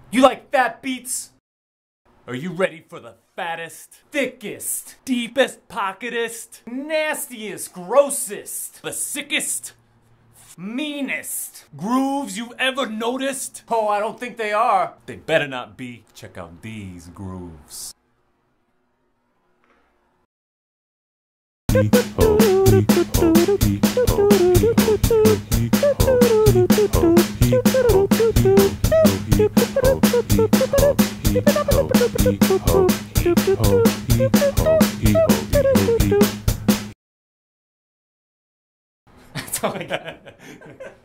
You like fat beats? Are you ready for the fattest, thickest, deepest pocketest, nastiest, grossest, the sickest, meanest grooves you've ever noticed? Oh, I don't think they are. They better not be. Check out these grooves. That's all I got.